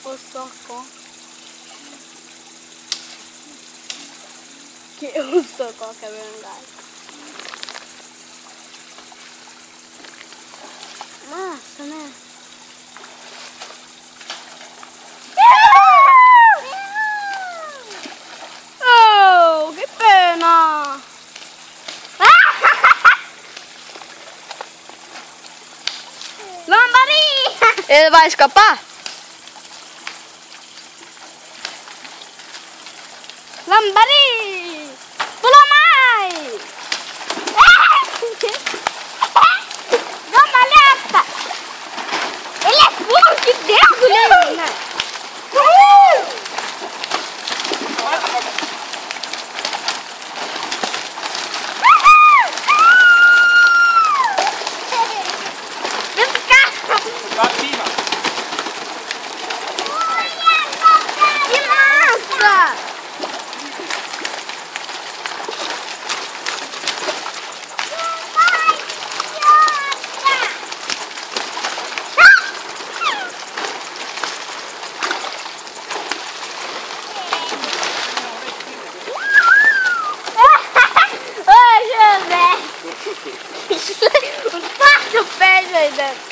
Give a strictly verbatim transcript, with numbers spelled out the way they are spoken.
stocco? Che è un stocco che avevo in gara. Ma se ne oh, che pena! Lambarì! E vai a scappare! Lambarì! Vola mai! Gammaletta! E le fuori dentro! Un passo peggio